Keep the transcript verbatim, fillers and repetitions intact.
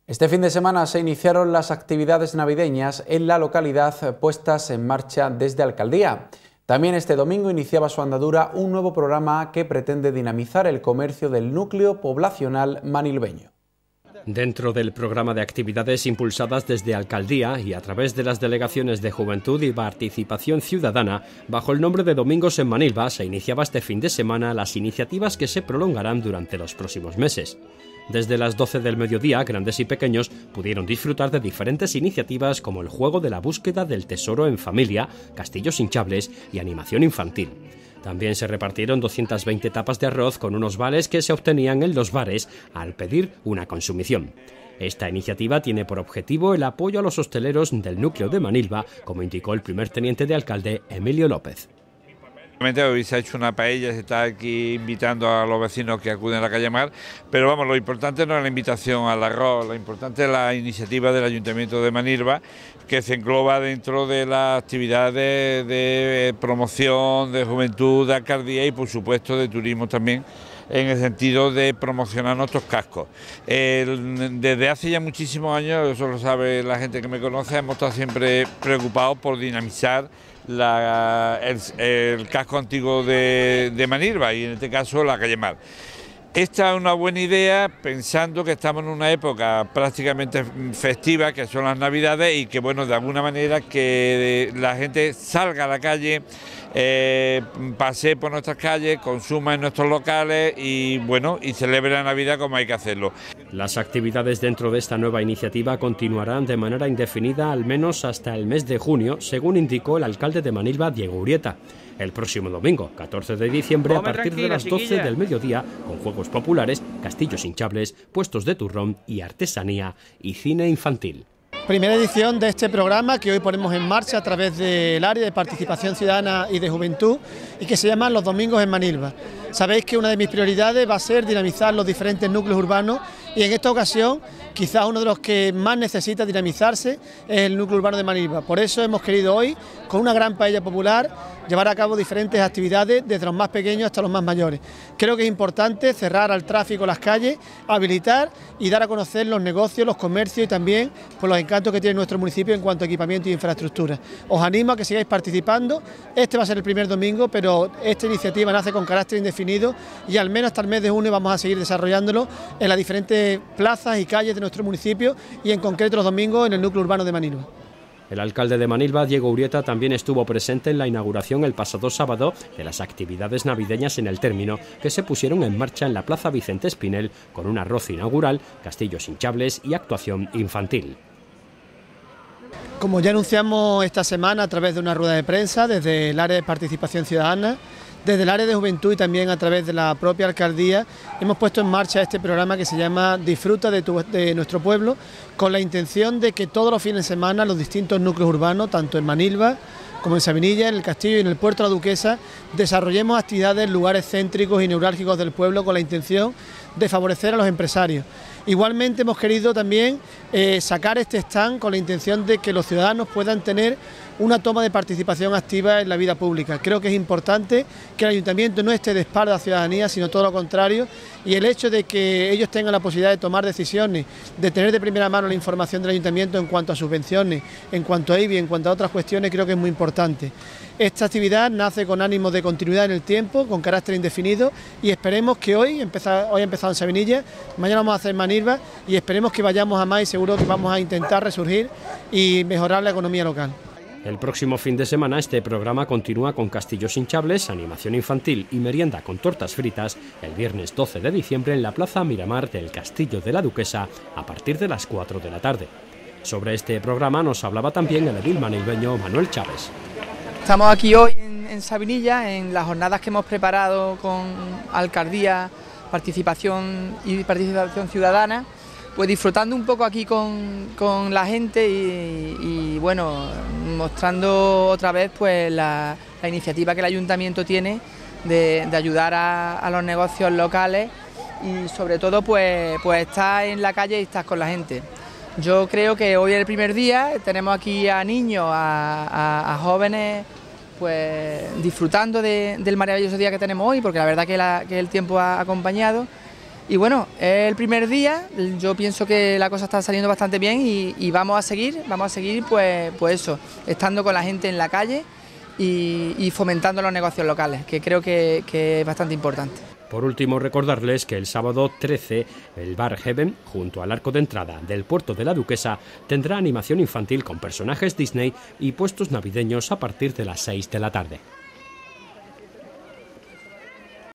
Este fin de semana se iniciaron las actividades navideñas en la localidad puestas en marcha desde Alcaldía. También este domingo iniciaba su andadura un nuevo programa que pretende dinamizar el comercio del núcleo poblacional manilveño. Dentro del programa de actividades impulsadas desde Alcaldía y a través de las delegaciones de Juventud y Participación Ciudadana, bajo el nombre de Domingos en Manilva, se iniciaba este fin de semana las iniciativas que se prolongarán durante los próximos meses. Desde las doce del mediodía, grandes y pequeños pudieron disfrutar de diferentes iniciativas como el juego de la búsqueda del tesoro en familia, castillos hinchables y animación infantil. También se repartieron doscientas veinte tapas de arroz con unos vales que se obtenían en los bares al pedir una consumición. Esta iniciativa tiene por objetivo el apoyo a los hosteleros del núcleo de Manilva, como indicó el primer teniente de alcalde Emilio López. Hoy se ha hecho una paella, se está aquí invitando a los vecinos que acuden a la calle Mar, pero vamos, lo importante no es la invitación al arroz, lo importante es la iniciativa del Ayuntamiento de Manilva, que se engloba dentro de las actividades de promoción, de juventud, de alcaldía y por supuesto de turismo también, en el sentido de promocionar nuestros cascos. El, desde hace ya muchísimos años, eso lo sabe la gente que me conoce, hemos estado siempre preocupados por dinamizar La, el, el casco antiguo de, de Manilva y en este caso la calle Mar. Esta es una buena idea pensando que estamos en una época prácticamente festiva, que son las Navidades, y que bueno, de alguna manera que la gente salga a la calle, eh, pase por nuestras calles, consuma en nuestros locales y bueno, y celebre la Navidad como hay que hacerlo. Las actividades dentro de esta nueva iniciativa continuarán de manera indefinida al menos hasta el mes de junio, según indicó el alcalde de Manilva, Diego Urieta. El próximo domingo, catorce de diciembre, a partir de las doce del mediodía, con juegos populares, castillos hinchables, puestos de turrón y artesanía y cine infantil. Primera edición de este programa que hoy ponemos en marcha a través del área de participación ciudadana y de juventud y que se llama Los Domingos en Manilva. Sabéis que una de mis prioridades va a ser dinamizar los diferentes núcleos urbanos y en esta ocasión quizás uno de los que más necesita dinamizarse es el núcleo urbano de Manilva. Por eso hemos querido hoy, con una gran paella popular, llevar a cabo diferentes actividades desde los más pequeños hasta los más mayores. Creo que es importante cerrar al tráfico las calles, habilitar y dar a conocer los negocios, los comercios y también por los encantos que tiene nuestro municipio en cuanto a equipamiento e infraestructura. Os animo a que sigáis participando. Este va a ser el primer domingo, pero esta iniciativa nace con carácter indefinido y al menos hasta el mes de junio vamos a seguir desarrollándolo en las diferentes plazas y calles de nuestro municipio y en concreto los domingos en el núcleo urbano de Manilva. El alcalde de Manilva, Diego Urieta, también estuvo presente en la inauguración el pasado sábado de las actividades navideñas en el término que se pusieron en marcha en la Plaza Vicente Espinel con un arroz inaugural, castillos hinchables y actuación infantil. Como ya anunciamos esta semana a través de una rueda de prensa desde el área de participación ciudadana, desde el área de juventud y también a través de la propia alcaldía, hemos puesto en marcha este programa que se llama Disfruta de, tu, de nuestro pueblo, con la intención de que todos los fines de semana los distintos núcleos urbanos, tanto en Manilva como en Sabinilla, en el Castillo y en el Puerto de la Duquesa, desarrollemos actividades en lugares céntricos y neurálgicos del pueblo con la intención de favorecer a los empresarios. Igualmente hemos querido también eh, sacar este stand con la intención de que los ciudadanos puedan tener una toma de participación activa en la vida pública. Creo que es importante que el ayuntamiento no esté de espaldas a la ciudadanía, sino todo lo contrario, y el hecho de que ellos tengan la posibilidad de tomar decisiones, de tener de primera mano la información del ayuntamiento en cuanto a subvenciones, en cuanto a I B I, en cuanto a otras cuestiones, creo que es muy importante. Esta actividad nace con ánimo de continuidad en el tiempo, con carácter indefinido, y esperemos que hoy, empezar, hoy ha empezado en Sabinilla, mañana vamos a hacer Manilva, y esperemos que vayamos a más y seguro que vamos a intentar resurgir y mejorar la economía local. El próximo fin de semana este programa continúa con castillos hinchables, animación infantil y merienda con tortas fritas el viernes doce de diciembre en la Plaza Miramar del Castillo de la Duquesa a partir de las cuatro de la tarde. Sobre este programa nos hablaba también el edil manilveño Manuel Chávez. Estamos aquí hoy en, en Sabinilla en las jornadas que hemos preparado con Alcaldía, Participación y Participación Ciudadana, pues disfrutando un poco aquí con, con la gente y, y bueno, mostrando otra vez pues la, la iniciativa que el ayuntamiento tiene de, de ayudar a, a los negocios locales y sobre todo pues, pues estar en la calle y estar con la gente. Yo creo que hoy es el primer día, tenemos aquí a niños, a, a, a jóvenes pues disfrutando de, del maravilloso día que tenemos hoy, porque la verdad que, la, que el tiempo ha acompañado. Y bueno, es el primer día, yo pienso que la cosa está saliendo bastante bien y, y vamos a seguir, vamos a seguir pues, pues eso, estando con la gente en la calle y, y fomentando los negocios locales, que creo que, que es bastante importante. Por último, recordarles que el sábado trece, el Bar Heaven, junto al arco de entrada del Puerto de la Duquesa, tendrá animación infantil con personajes Disney y puestos navideños a partir de las seis de la tarde.